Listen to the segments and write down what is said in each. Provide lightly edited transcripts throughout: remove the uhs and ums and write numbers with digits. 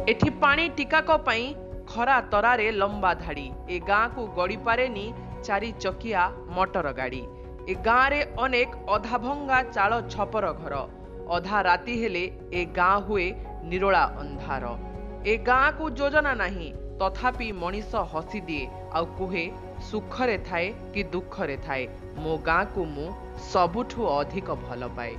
एठी पानी टिकाक पई खरा तरारे लंबा धाड़ी। ए गाँ को गड़ी पारेनी चारि चकिया मोटर गाड़ी। ए गाँ रे अनेक अधा भंगा चाल छपर घर। अधा राति हेले ए गाँ हुए निरोला अंधार। ए गाँ को योजना नहीं तथापि मनीष हसी दिए आउ कुहे सुखरे थाए कि दुखरे थाए मो गाँ को मु सबुठु अधिक भल पाए।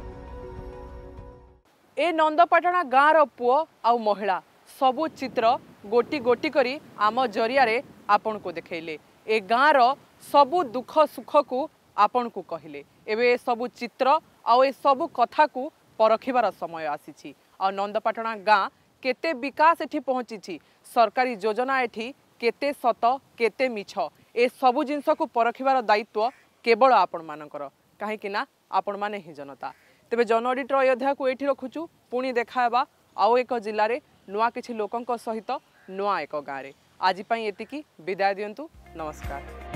ए नंदपाटना गाँ रो पुओ आउ महिला सबु चित्र गोटी गोटी करी आम जरिया रे आपन को देखैले। ए गाँ रो सबु दुख सुख को आपन को कहले। एबे सबु चित्र आउ ए सबु कथा को परखिबार समय आसीछि। आ नंदपाटना गाँ केते विकास एठी पहुँची, सरकारी योजना एठी केते सत केते मिछ, ए सबु जिनस को परखिबार दायित्व केवल आपण मानकर, कहीं ना आपण माने ही जनता। तेबे जन ऑडिटर अयोध्या को एठी रखुचु। पुणी देखाबा आउ एक जिल्ला रे नुआ किछि लोकंक सहित नुआ एक गाँव रे। आज पई एतिकी विदाय दियंतु। नमस्कार।